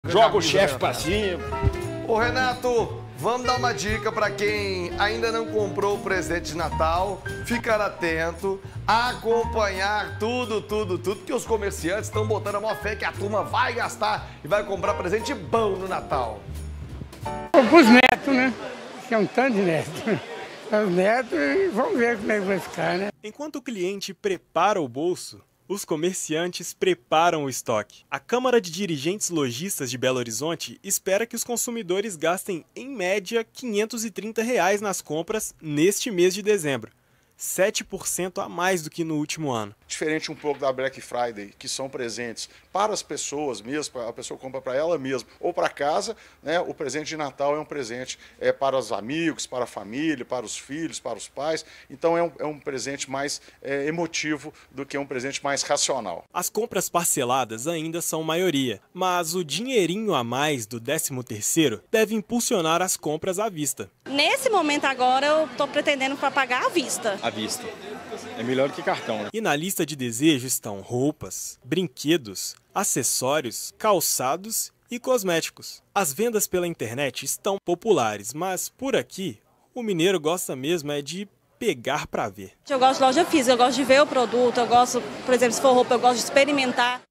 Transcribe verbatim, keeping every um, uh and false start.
Joga o chefe pra cima. Ô Renato, vamos dar uma dica para quem ainda não comprou o presente de Natal, ficar atento, acompanhar tudo, tudo, tudo, que os comerciantes estão botando a maior fé que a turma vai gastar e vai comprar presente bom no Natal. Para os netos, né? Que é um tanto de netos. Os netos, e vamos ver como é que vai ficar, né? Enquanto o cliente prepara o bolso, os comerciantes preparam o estoque. A Câmara de Dirigentes Lojistas de Belo Horizonte espera que os consumidores gastem, em média, quinhentos e trinta reais nas compras neste mês de dezembro. sete por cento a mais do que no último ano. Diferente um pouco da Black Friday, que são presentes para as pessoas mesmo, a pessoa compra para ela mesma ou para casa, né? O presente de Natal é um presente é, para os amigos, para a família, para os filhos, para os pais. Então é um, é um presente mais é, emotivo do que um presente mais racional. As compras parceladas ainda são maioria, mas o dinheirinho a mais do décimo terceiro deve impulsionar as compras à vista. Nesse momento agora eu estou pretendendo para pagar à vista. À vista. É melhor do que cartão, né? E na lista de desejos estão roupas, brinquedos, acessórios, calçados e cosméticos. As vendas pela internet estão populares, mas por aqui o mineiro gosta mesmo é de pegar para ver. Eu gosto de loja física, eu gosto de ver o produto, eu gosto, por exemplo, se for roupa, eu gosto de experimentar.